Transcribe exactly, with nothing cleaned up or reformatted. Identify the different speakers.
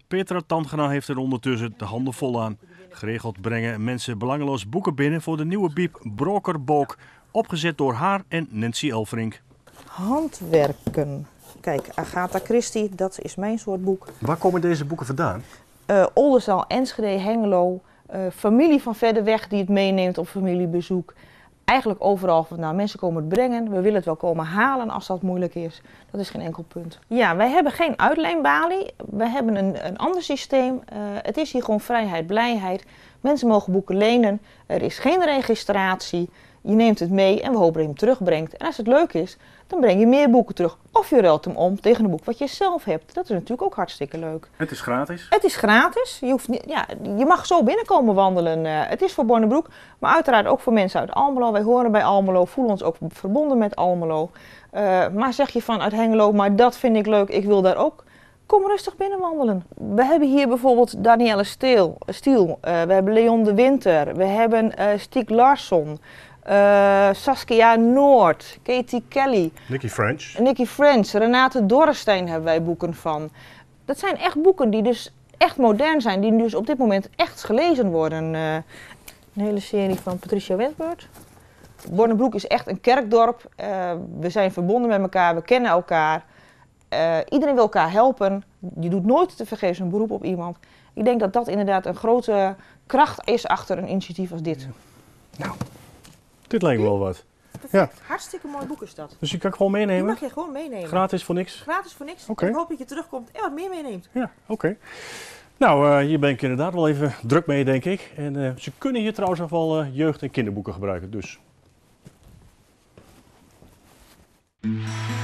Speaker 1: Petra Tangena heeft er ondertussen de handen vol aan. Geregeld brengen mensen belangeloos boeken binnen voor de nieuwe bieb Brokerbook. Opgezet door haar en Nancy Elfrink.
Speaker 2: Handwerken. Kijk, Agatha Christie, dat is mijn soort boek.
Speaker 3: Waar komen deze boeken vandaan?
Speaker 2: Uh, Oldenzaal, Enschede, Hengelo. Uh, familie van verder weg die het meeneemt op familiebezoek. Eigenlijk overal vandaan. Mensen komen het brengen. We willen het wel komen halen als dat moeilijk is. Dat is geen enkel punt. Ja, wij hebben geen uitleenbalie. We hebben een, een ander systeem. Uh, het is hier gewoon vrijheid, blijheid. Mensen mogen boeken lenen. Er is geen registratie. Je neemt het mee en we hopen dat je hem terugbrengt. En als het leuk is, dan breng je meer boeken terug. Of je ruilt hem om tegen een boek wat je zelf hebt. Dat is natuurlijk ook hartstikke leuk.
Speaker 3: Het is gratis?
Speaker 2: Het is gratis. Je, hoeft niet, ja, je mag zo binnenkomen wandelen. Uh, het is voor Bornebroek, maar uiteraard ook voor mensen uit Almelo. Wij horen bij Almelo, voelen ons ook verbonden met Almelo. Uh, maar zeg je van uit Hengelo, maar dat vind ik leuk, ik wil daar ook. Kom rustig binnenwandelen. We hebben hier bijvoorbeeld Danielle Steel, Stiel. Uh, we hebben Leon de Winter. We hebben uh, Stieg Larsson. Uh, Saskia Noord, Katie Kelly,
Speaker 3: Nicky French.
Speaker 2: Nicky French, Renate Dorrestein hebben wij boeken van. Dat zijn echt boeken die dus echt modern zijn, die dus op dit moment echt gelezen worden. Uh, een hele serie van Patricia Westbroek. Bornebroek is echt een kerkdorp. Uh, we zijn verbonden met elkaar, we kennen elkaar. Uh, iedereen wil elkaar helpen. Je doet nooit te vergeefs een beroep op iemand. Ik denk dat dat inderdaad een grote kracht is achter een initiatief als dit.
Speaker 3: Nou. Dit lijkt me wel wat.
Speaker 2: Ja. Hartstikke mooi boek is dat.
Speaker 3: Dus die kan ik gewoon meenemen?
Speaker 2: Die mag je gewoon meenemen.
Speaker 3: Gratis voor niks?
Speaker 2: Gratis voor niks.
Speaker 3: Okay.
Speaker 2: Ik hoop dat je terugkomt en wat meer meeneemt.
Speaker 3: Ja, oké. Okay. Nou, uh, hier ben ik inderdaad wel even druk mee, denk ik. En uh, ze kunnen hier trouwens nog wel uh, jeugd- en kinderboeken gebruiken, dus.